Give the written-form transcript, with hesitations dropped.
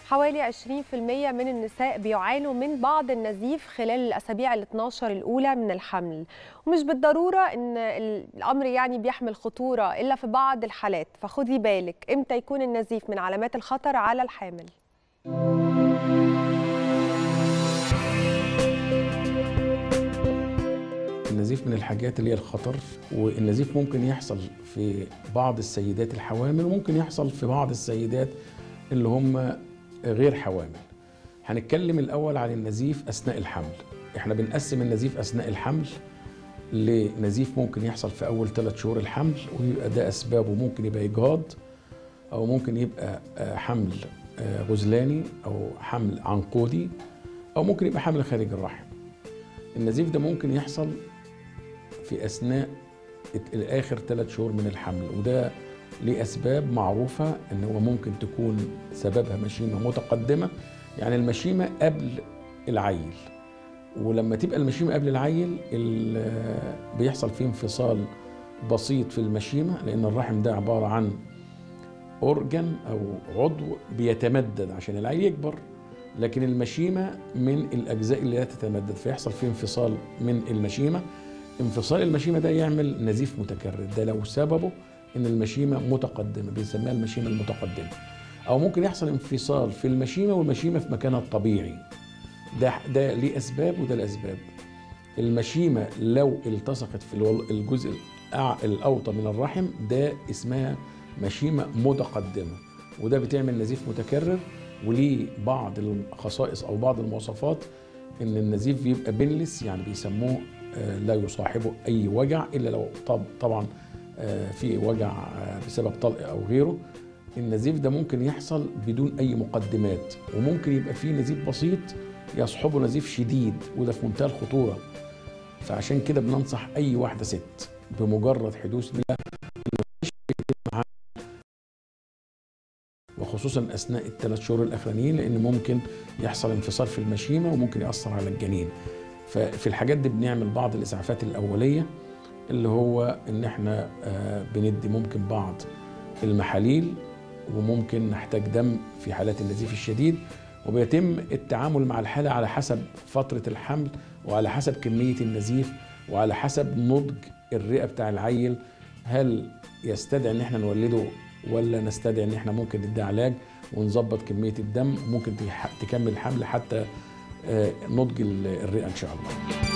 حوالي 20% من النساء بيعانوا من بعض النزيف خلال الأسابيع ال12 الأولى من الحمل، ومش بالضرورة إن الأمر يعني بيحمل خطورة إلا في بعض الحالات، فخدي بالك إمتى يكون النزيف من علامات الخطر على الحامل. النزيف من الحاجات اللي هي الخطر، والنزيف ممكن يحصل في بعض السيدات الحوامل وممكن يحصل في بعض السيدات اللي هم غير حوامل. هنتكلم الأول عن النزيف أثناء الحمل. احنا بنقسم النزيف أثناء الحمل لنزيف ممكن يحصل في أول 3 شهور الحمل، ويبقى ده أسبابه ممكن يبقى إجهاض، أو ممكن يبقى حمل غزلاني، أو حمل عنقودي، أو ممكن يبقى حمل خارج الرحم. النزيف ده ممكن يحصل في أثناء آخر 3 شهور من الحمل، وده ليه أسباب معروفة إن هو ممكن تكون سببها مشيمة متقدمة، يعني المشيمة قبل العيل. ولما تبقى المشيمة قبل العيل بيحصل فيه انفصال بسيط في المشيمة، لأن الرحم ده عبارة عن أورجن أو عضو بيتمدد عشان العيل يكبر، لكن المشيمة من الأجزاء اللي لا تتمدد، فيحصل فيه انفصال من المشيمة. انفصال المشيمة ده يعمل نزيف متكرر، ده لو سببه إن المشيمة متقدمة بنسميها المشيمة المتقدمة. أو ممكن يحصل انفصال في المشيمة والمشيمة في مكانها الطبيعي، ده ليه أسباب وده الأسباب. المشيمة لو التصقت في الجزء الأوطى من الرحم ده اسمها مشيمة متقدمة، وده بتعمل نزيف متكرر، وليه بعض الخصائص أو بعض المواصفات إن النزيف بيبقى بنلس، يعني بيسموه لا يصاحبه أي وجع إلا لو طبعا في وجع بسبب طلق أو غيره. النزيف ده ممكن يحصل بدون أي مقدمات، وممكن يبقى فيه نزيف بسيط يصحبه نزيف شديد، وده في منتهى الخطورة. فعشان كده بننصح أي واحدة ست بمجرد حدوث لها، وخصوصا أثناء ال3 شهور الأخرانيين، لأن ممكن يحصل انفصال في المشيمة وممكن يأثر على الجنين. ففي الحاجات دي بنعمل بعض الإسعافات الأولية، اللي هو إن احنا بندي ممكن بعض المحاليل، وممكن نحتاج دم في حالات النزيف الشديد، وبيتم التعامل مع الحالة على حسب فترة الحمل، وعلى حسب كمية النزيف، وعلى حسب نضج الرئة بتاع العيل. هل يستدعي ان احنا نولده، ولا نستدعي ان احنا ممكن ندي علاج ونظبط كمية الدم، وممكن تكمل الحمل حتى نضج الرئة ان شاء الله.